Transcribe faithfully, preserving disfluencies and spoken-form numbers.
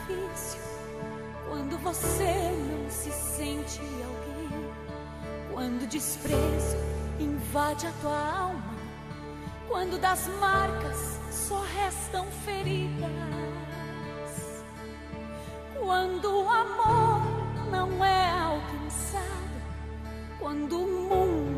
difícil, quando você não se sente alguém, quando o desprezo invade a tua alma, quando das marcas só restam feridas, quando o amor não é alcançado, quando o mundo